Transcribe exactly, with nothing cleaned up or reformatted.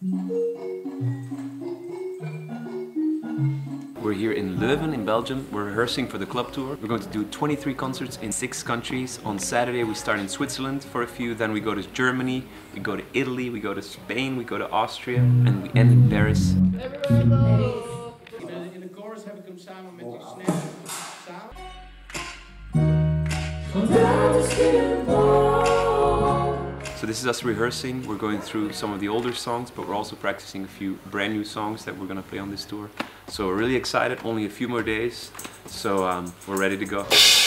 We're here in Leuven in Belgium. We're rehearsing for the club tour. We're going to do twenty-three concerts in six countries. On Saturday we start in Switzerland for a few, then we go to Germany, we go to Italy, we go to Spain, we go to Austria, and we end in Paris. In de chorus heb ik hem samen met die snare samen. So this is us rehearsing. We're going through some of the older songs, but we're also practicing a few brand new songs that we're going to play on this tour. So we're really excited, only a few more days, so um, we're ready to go.